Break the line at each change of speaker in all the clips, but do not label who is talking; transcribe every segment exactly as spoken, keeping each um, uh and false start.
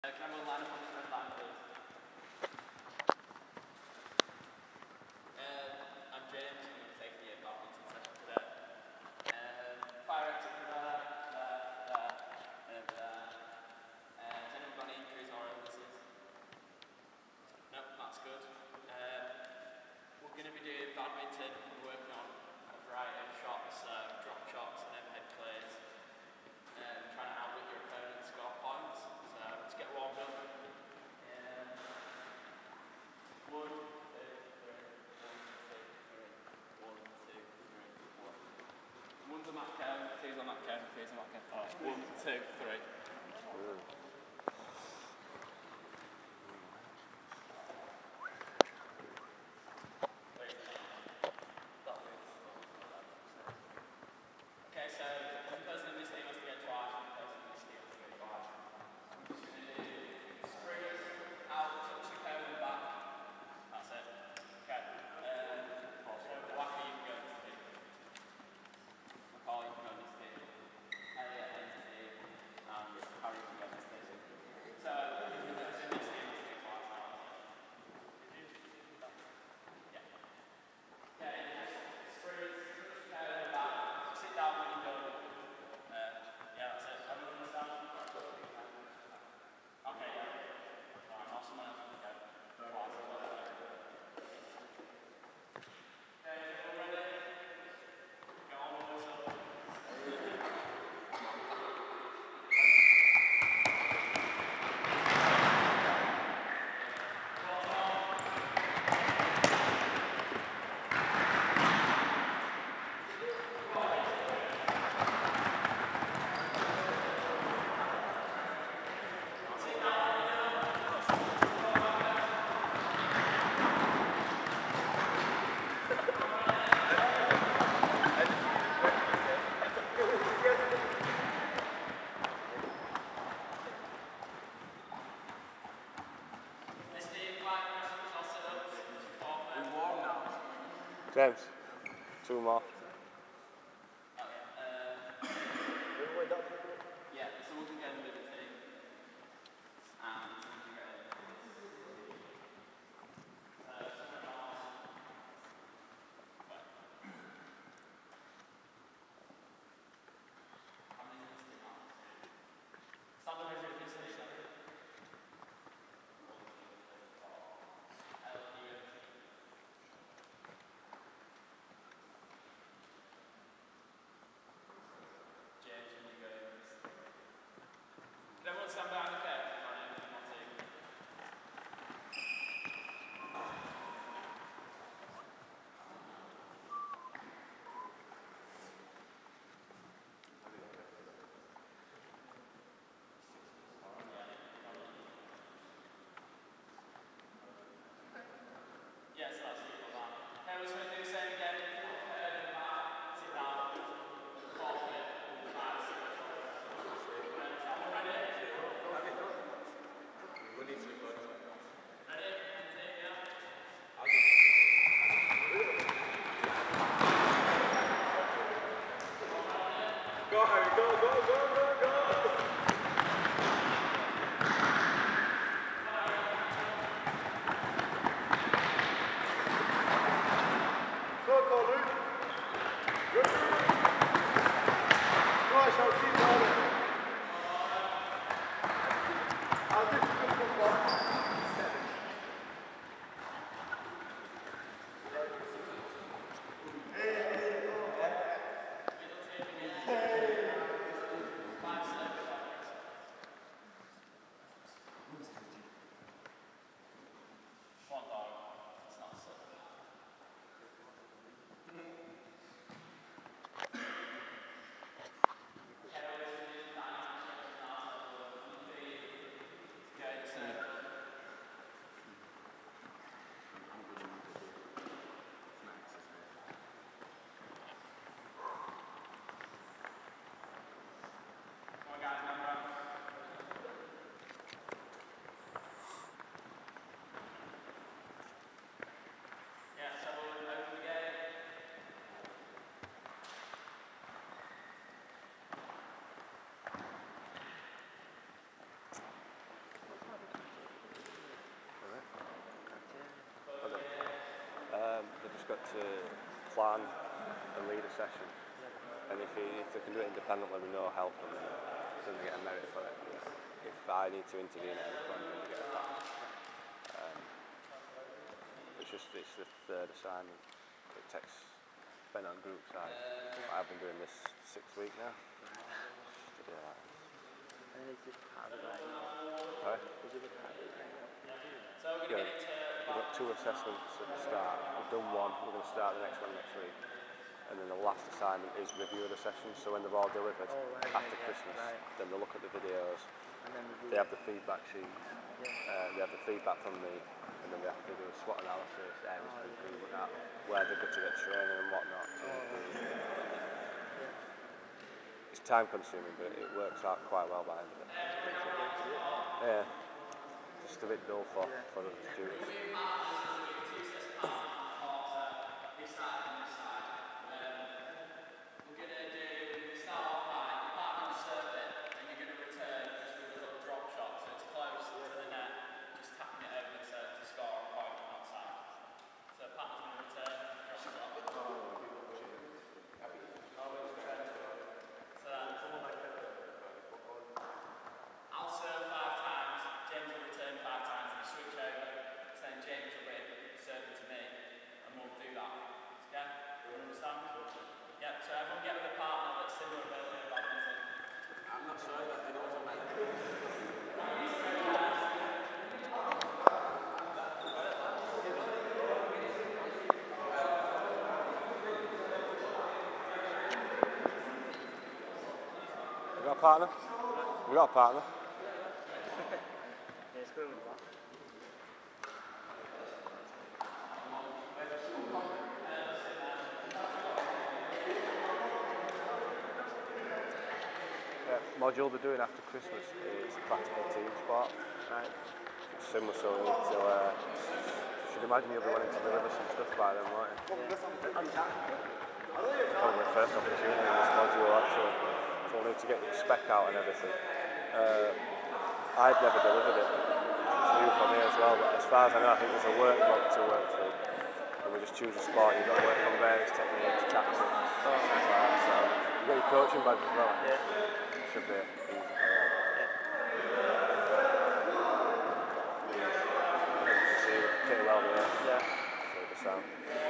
Uh, can everyone line up on this red line, please? Um, I'm James, I'm going to take the badminton session today. Um, fire activity there, there, there, and there. Uh, has anyone got any injuries or illnesses? No, that's good. Um, we're going to be doing badminton, we're working on a variety of shots, um, drop shots and overhead plays. Um, trying to outwit your opponent, score points. So let's get warmed up. Um, one, two, three, one, two, three, one, two, three, one. One's a mat count, two's a mat count, three's a mat count. Alright, one, two, three. Okay, so one person in this team has to get twice, one person in this team has to get twice. I'm just going to do springers, out, touch the cone and back. That's it. Okay. Um, so Wacky, you can go in this team. McCall, you can go in this team. Elliot in this team. And Harry, you can go in this team. So, one person in this team has to get twice now. Yeah. Okay, just springers, touch the cone and back. Sit down when you're done. Uh, yeah, that's it. Everyone understand? Okay, yeah. Alright, now someone else can go. Twice. Okay, everyone ready? Go on with yourself.
James, two more.
Yeah, someone can get in with the team. And someone can get in. Uh, someone else. Wait. How many is this team now? Start the measure of this team. L, U,
plan and lead a session. And if, he, if they can do it independently with no help from them, then they get a merit for it. If I need to intervene at any point, then they get a pass. Um, it's just it's the third assignment. It takes been on group size. I've been doing this sixth week now. Yeah.
And is it part of that?
Sorry?
Is it a part of that?
So we're going to
Yeah.
get into...
We've got two assessments at the start. We've done one, we're going to start the next one next week. And then the last assignment is review of the sessions. So when they've all delivered
Oh, right,
after
yeah,
Christmas,
right.
then they look at the videos,
And then
they have the feedback sheets,
yeah.
uh, they have the feedback from me, and then they have to do a SWOT analysis, areas for improvement, at where they're good to get training and whatnot. To improve. It's time consuming, but it works out quite well by the end of it. Yeah, just a bit dull for, for the students. You got a partner? You got a partner?
Yeah, it's good with that.
Yeah, module they're doing after Christmas is practical team sport.
Right.
It's similar, so we need to, uh, you should imagine you'll be wanting to deliver some stuff by then, won't you? It's probably the first opportunity in this module actually, so we'll need to get your spec out and everything. Uh, I've never delivered it, it's new for me as well, but as far as I know I think there's a workbook to work through. And we just choose a sport, you've got to work on various techniques, tactics, stuff like that. So you've got your coaching badge as well.
Yeah.
Should be easy. Yeah. You can see it pretty well there.
Yeah.
So the sound.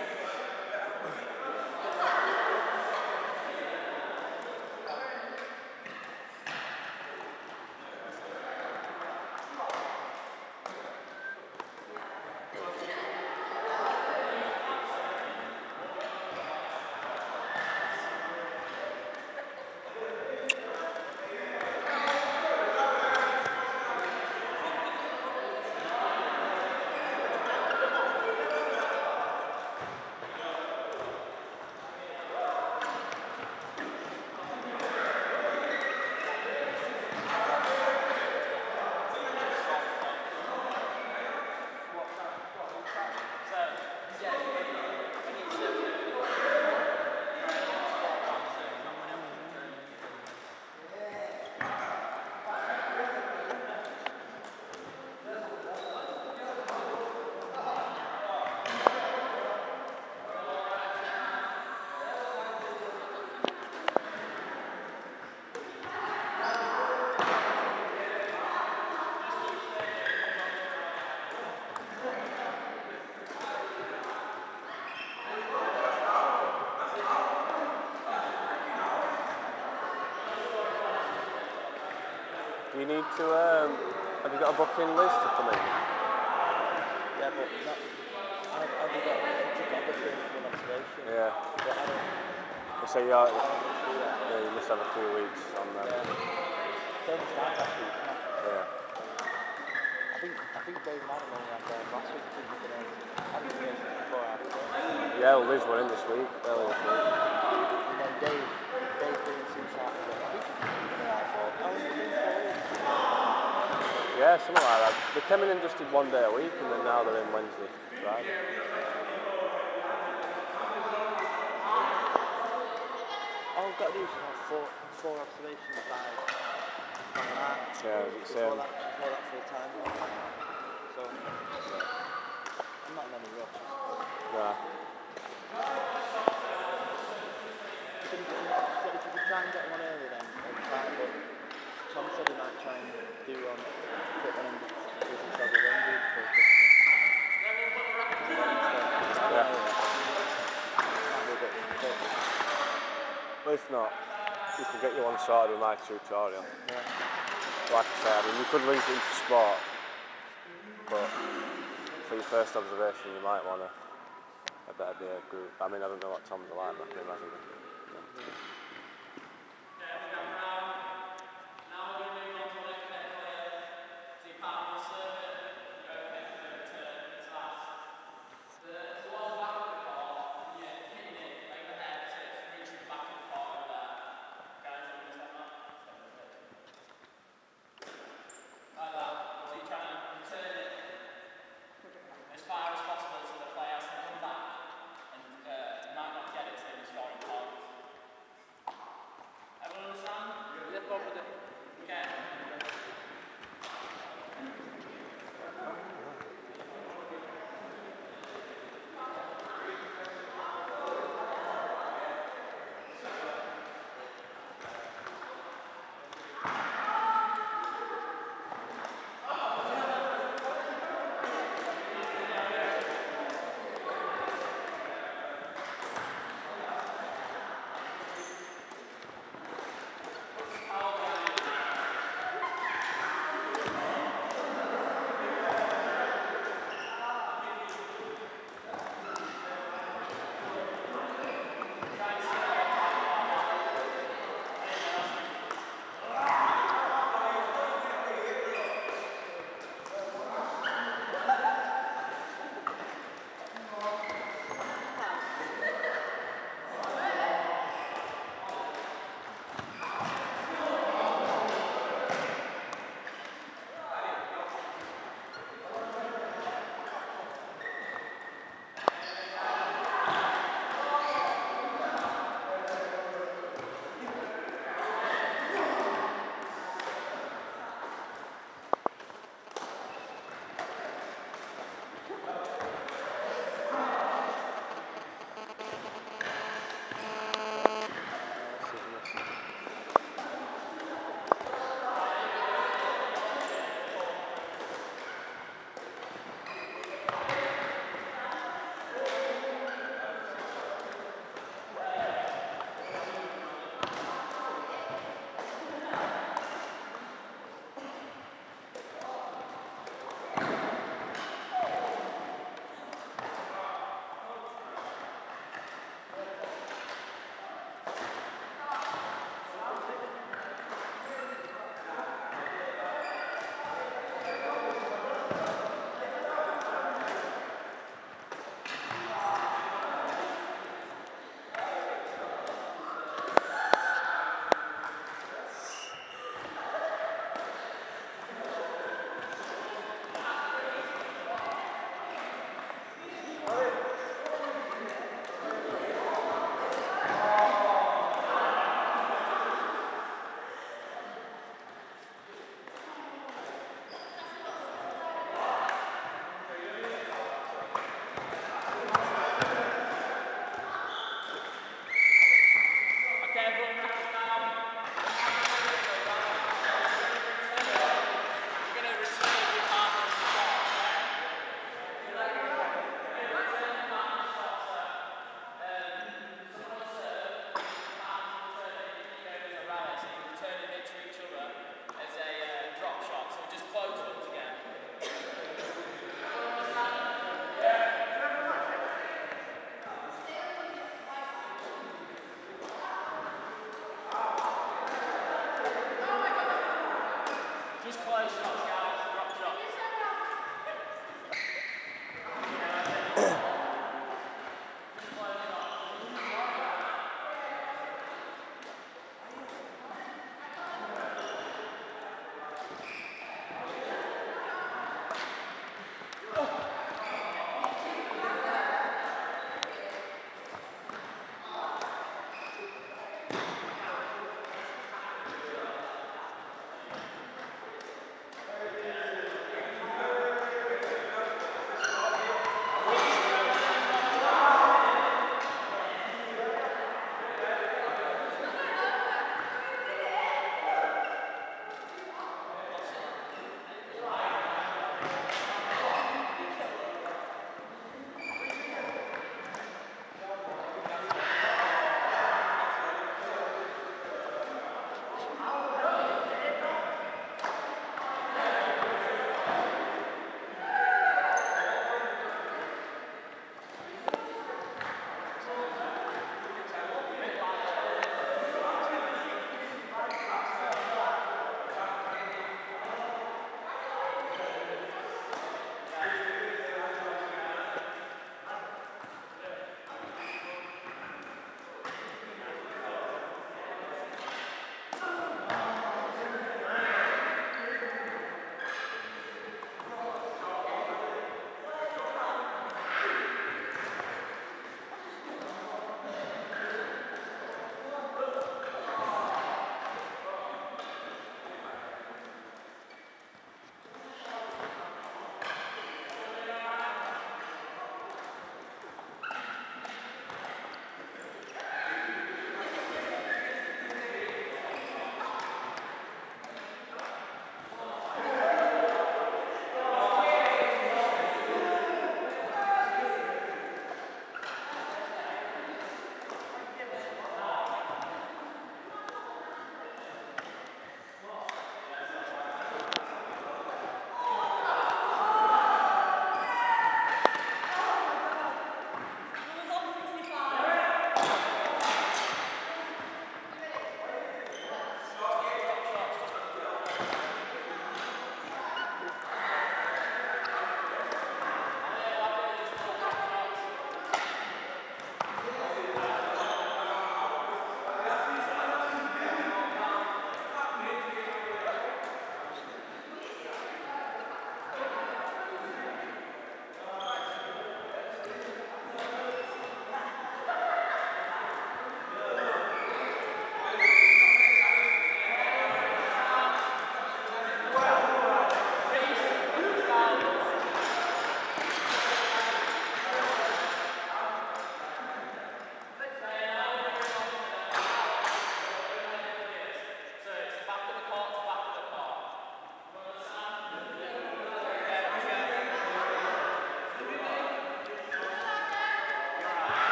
Do you need to, um, have you got a booking list to come in?
Yeah, but not, have, have you got, have you got a booking for an observation?
Yeah.
But I don't,
You say you're,
I don't do that.
yeah, you must have a few weeks on them.
Yeah. Don't start last week, no.
Yeah.
I think, I think Dave and Adam only had theirs last week. I think we're going to have it before after.
Yeah, well, Liz were in this week, earlier this week.
And then Dave, Dave didn't seem to have it. I think they're out for, I was doing four weeks.
Yeah, something like that. They came in and just did one day a week, and then now they're in Wednesday, Friday.
All I've got to do is have four, four observations by, by March.
Yeah, it's
before,
um,
that, before that full time. So, I'm not in any rush.
yeah.
try and get one early then, and try, but Tom said he might try and do one, fit one in with his other Hendry before Christmas. So,
Yeah.
might be a bit quick.
But if not, you could get you one sorted with my tutorial.
Yeah.
Like I say, I mean, you could link it into sport, but for your first observation, you might want a, a better be a group. I mean, I don't know what Tom's like, but I can imagine it. Yeah.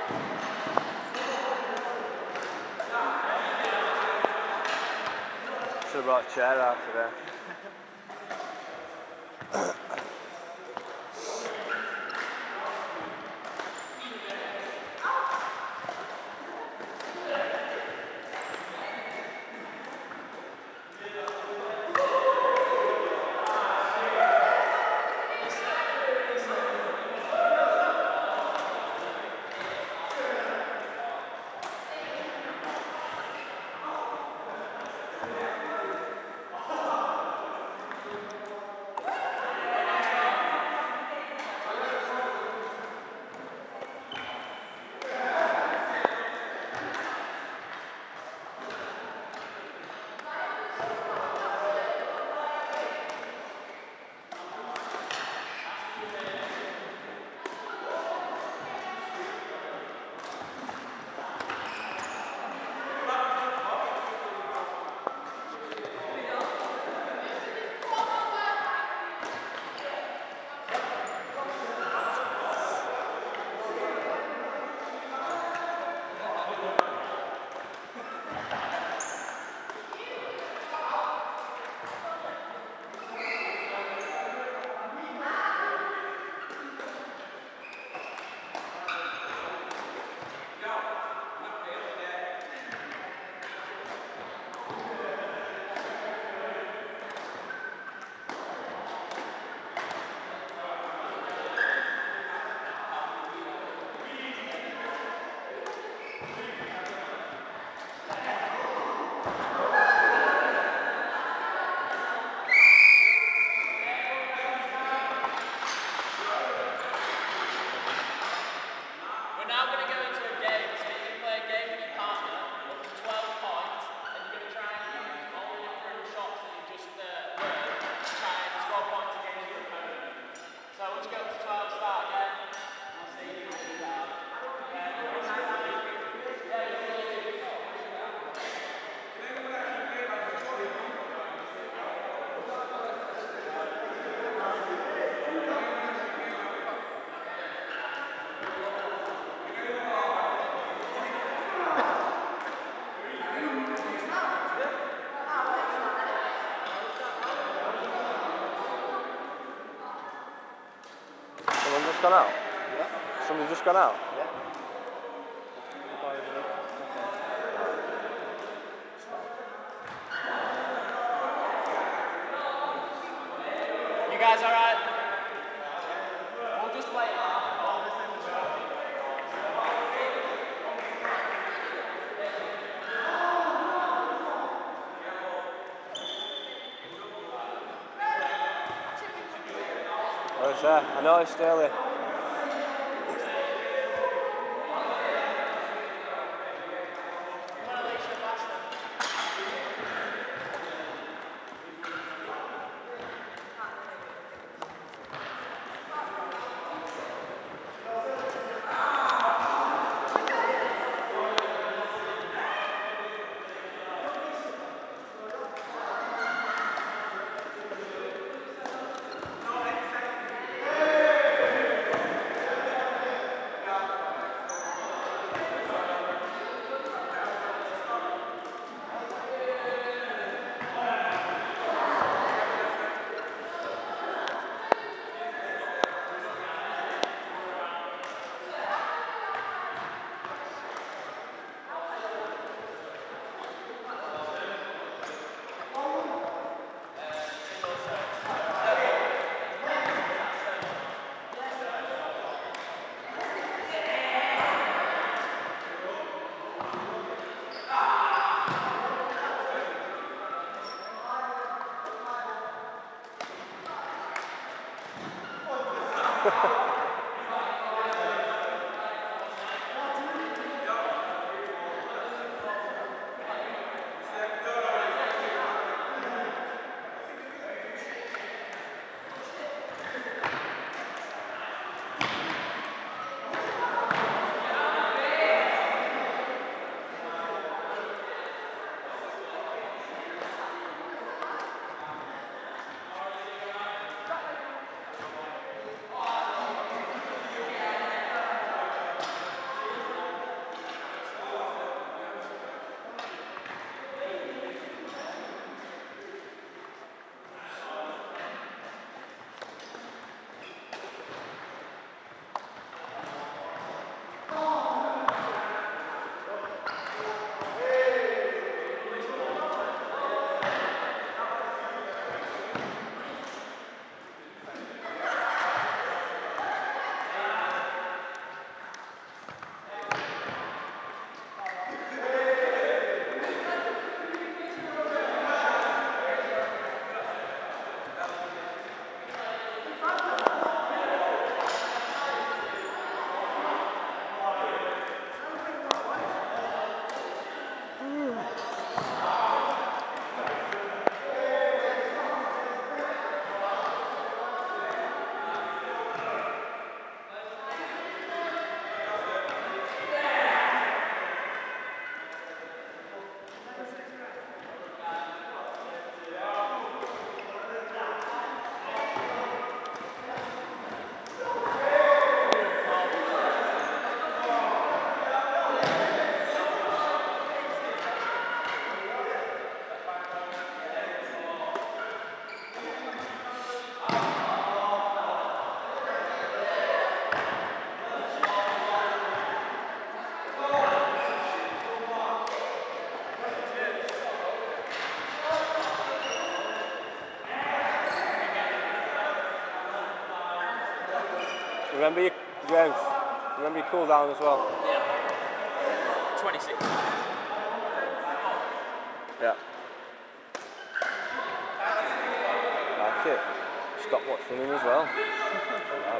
Should have brought a chair out today. Someone just gone out?
Yeah.
Somebody just gone out?
Yeah.
You guys alright? We'll just play it.
Oh, it's there. I noticed earlier. Remember your, James, remember your cool down as well.
Yeah. twenty-six.
Yeah. Like it. Stop watching him as well. Right.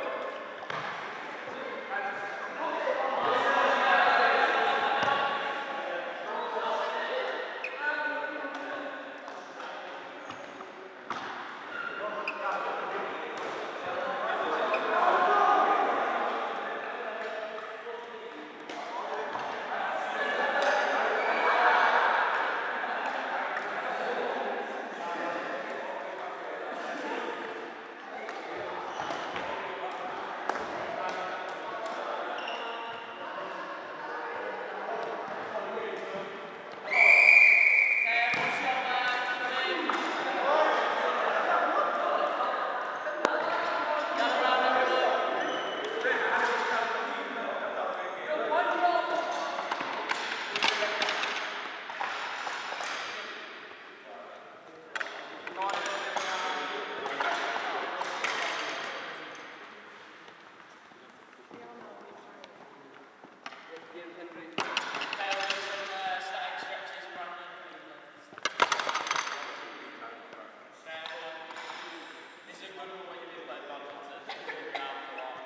Hendry. Some uh, static stretches, Brandon. This is a good one when you did play badminton. Move down for long.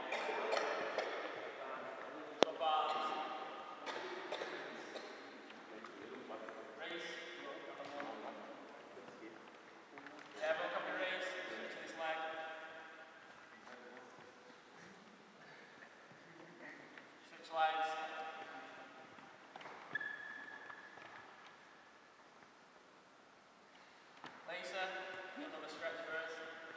Top arms. Race. Yeah, everyone copy race. Switch this leg. Switch legs. Lisa, another stretch for us.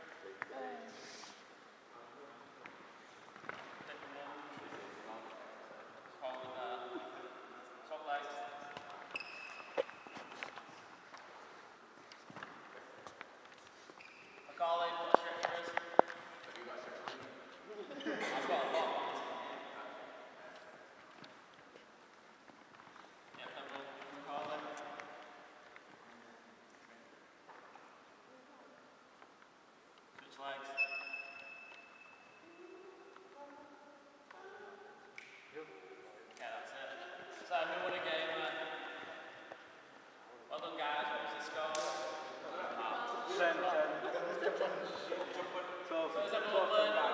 Take the one. Hold that. Top legs. Macaulay, what a stretch for us. I've got a lot. Yep, everyone. Macaulay. Switch legs. Yeah, that's it. So who won a game then? Well done guys, what was the score?
ten ten.
So has everyone learned